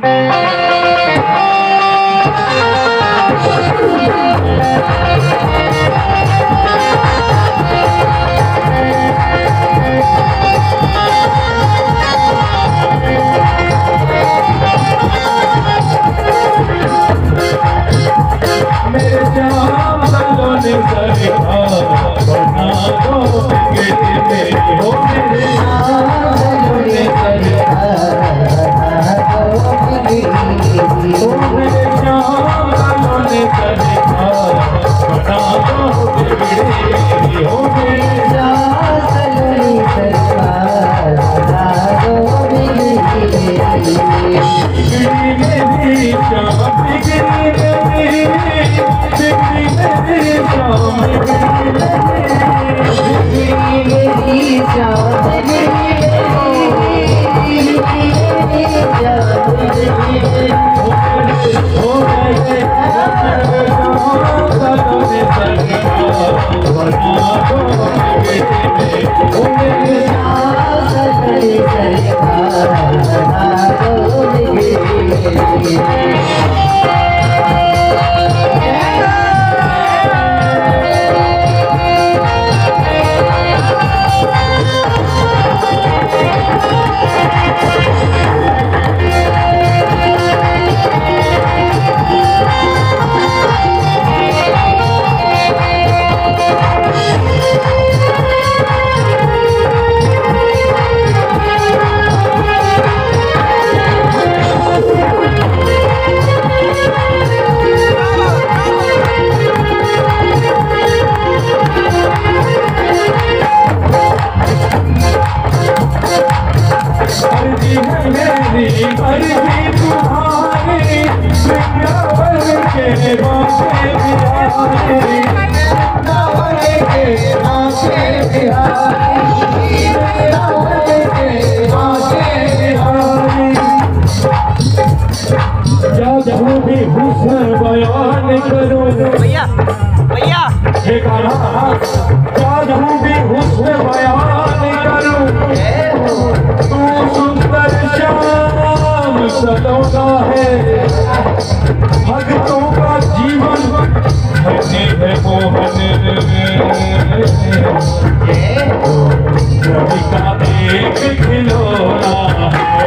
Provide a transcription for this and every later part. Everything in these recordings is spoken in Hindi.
भैया भैया भी हुस्न बयान करूं तू सुंदर श्याम सलोना है भक्तों का जीवन धन्य है मोहन रवि का एक खिलौना है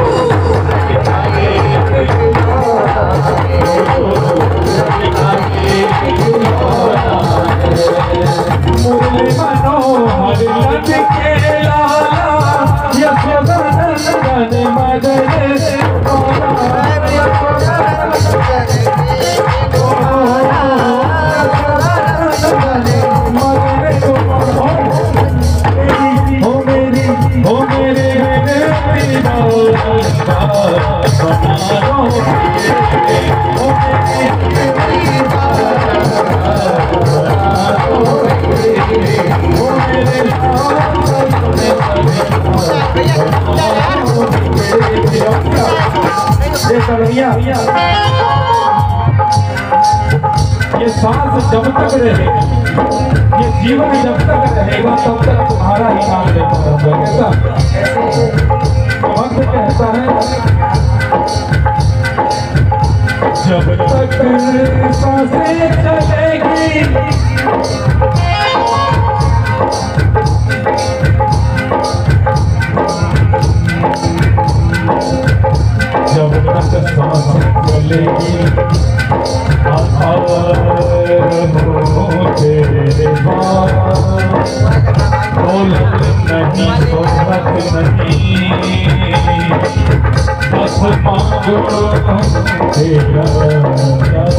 मुरली मनोहर लग के लाला यशोदनंदन मदन हो मेरे ये सांस जब तक रहे, ये जीवन जब तक रहेगा तब तक तुम्हारा ही नाम लेता रहूंगा। कैसा भक्त कहता है, जब तक सांसें चलेगी जब तक सांसें चलेगी तेरे दौलत नहीं शोहरत नहीं बस मांगो तेरा